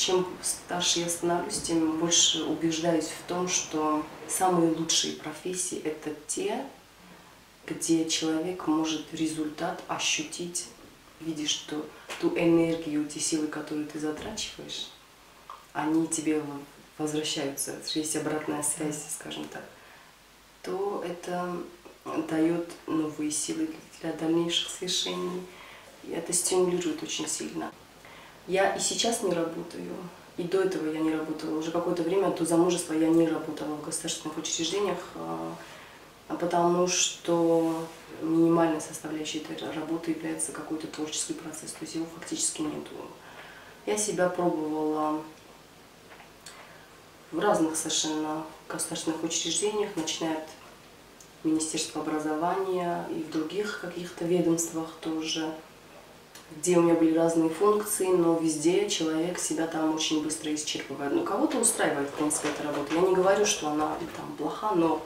чем старше я становлюсь, тем больше убеждаюсь в том, что самые лучшие профессии – это те, где человек может результат ощутить, видишь, что ту энергию, те силы, которые ты затрачиваешь, они тебе возвращаются, есть обратная связь, скажем так, то это дает новые силы для дальнейших свершений. И это стимулирует очень сильно. Я и сейчас не работаю, и до этого я не работала. Уже какое-то время до замужества я не работала в государственных учреждениях, потому что минимальной составляющей этой работы является какой-то творческий процесс, то есть его фактически нету. Я себя пробовала в разных совершенно государственных учреждениях, начиная от Министерства образования и в других каких-то ведомствах тоже, где у меня были разные функции, но везде человек себя там очень быстро исчерпывает. Ну, кого-то устраивает, в принципе, эта работа. Я не говорю, что она там плоха, но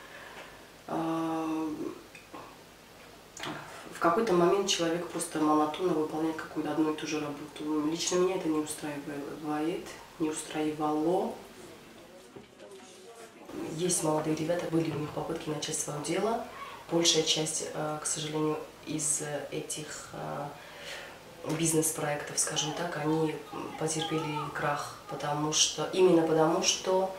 в какой-то момент человек просто монотонно выполняет какую-то одну и ту же работу. Лично меня это не устраивает, не устраивало. Есть молодые ребята, были у них попытки начать свое дело. Большая часть, к сожалению, из этих бизнес-проектов, скажем так, они потерпели крах, именно потому что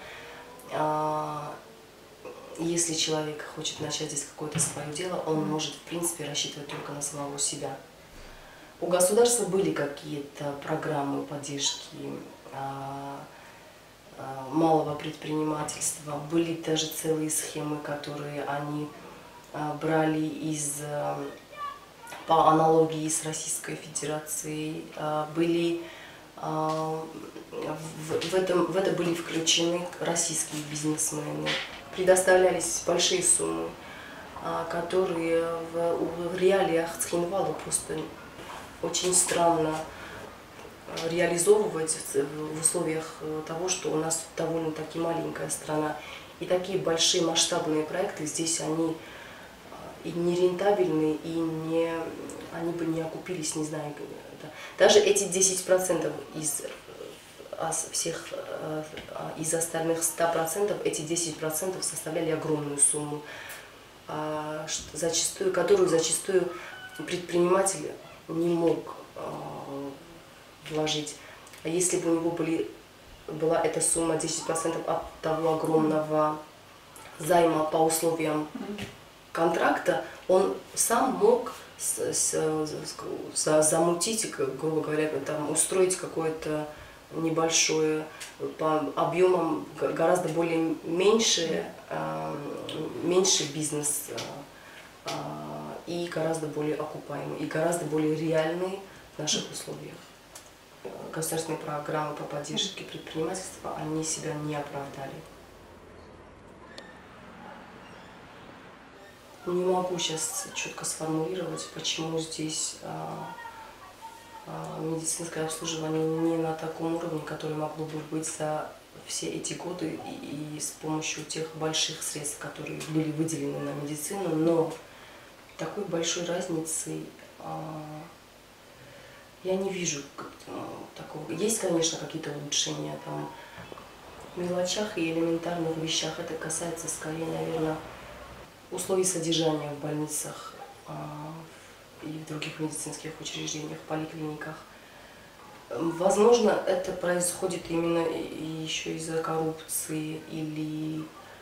если человек хочет начать здесь какое-то свое дело, он может, в принципе, рассчитывать только на самого себя. У государства были какие-то программы поддержки малого предпринимательства, были даже целые схемы, которые они брали по аналогии с Российской Федерацией, были в это были включены российские бизнесмены. Предоставлялись большие суммы, которые в реалиях Цхинвала просто очень странно реализовывать в условиях того, что у нас довольно-таки маленькая страна. И такие большие масштабные проекты здесь они и не рентабельны, и они бы не окупились, не знаю. Даже эти 10% из остальных 100%, эти 10% составляли огромную сумму, которую зачастую предприниматель не мог вложить. А если бы у него была эта сумма 10% от того огромного займа по условиям контракта, он сам мог замутить, грубо говоря, там, устроить какое-то небольшое, по объемам гораздо более меньше бизнес и гораздо более окупаемый, и гораздо более реальный в наших условиях. Государственные программы по поддержке предпринимательства, они себя не оправдали. Не могу сейчас четко сформулировать, почему здесь медицинское обслуживание не на таком уровне, который могло бы быть за все эти годы и с помощью тех больших средств, которые были выделены на медицину, но такой большой разницы я не вижу такого. Есть, конечно, какие-то улучшения там, в мелочах и элементарных вещах. Это касается скорее, наверное, условий содержания в больницах и в других медицинских учреждениях, поликлиниках. Возможно, это происходит именно еще из-за коррупции или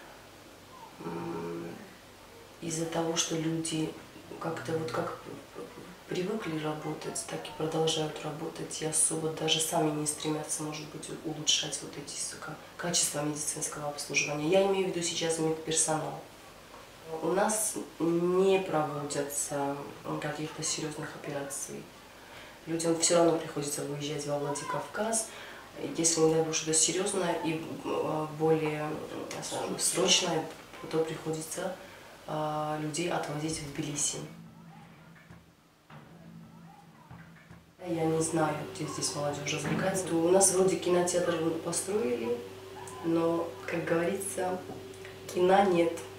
из-за того, что люди как-то вот как привыкли работать, так и продолжают работать, и особо даже сами не стремятся, может быть, улучшать вот эти качества медицинского обслуживания. Я имею в виду сейчас медперсонал. У нас не проводятся каких-то серьезных операций. Людям все равно приходится выезжать во Владикавказ. Если, не дай бог, что-то серьезное и более срочное, то приходится людей отвозить в Тбилиси. Я не знаю, где здесь молодежь развлекается. У нас вроде кинотеатр построили, но, как говорится, кино нет.